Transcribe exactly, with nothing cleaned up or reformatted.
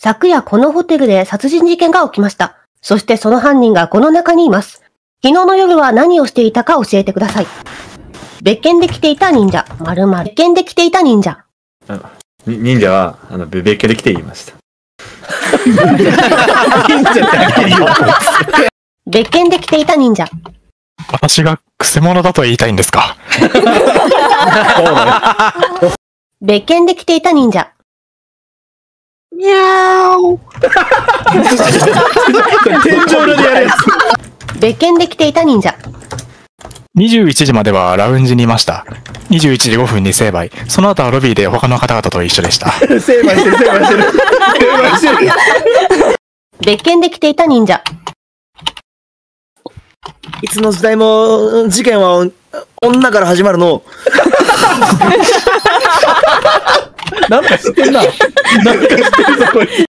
昨夜このホテルで殺人事件が起きました。そしてその犯人がこの中にいます。昨日の夜は何をしていたか教えてください。別件で来ていた忍者、〇〇。別件で来ていた忍者。 あに忍者は、あの、別件で来て言いました。 別件で来ていた忍者。 私がクセ者だと言いたいんですか？ 別件で来ていた忍者。 にゃーお。 天井裏でやるやつ。 別件で来ていた忍者。 にじゅういちじまではラウンジにいました。にじゅういちじごふんに成敗。その後はロビーで他の方々と一緒でした。 成敗してる、成敗してる。成敗してる。 別件で来ていた忍者。 いつの時代も事件は女から始まるの。 なんか知ってんな。なんか知ってるぞ、こいつ。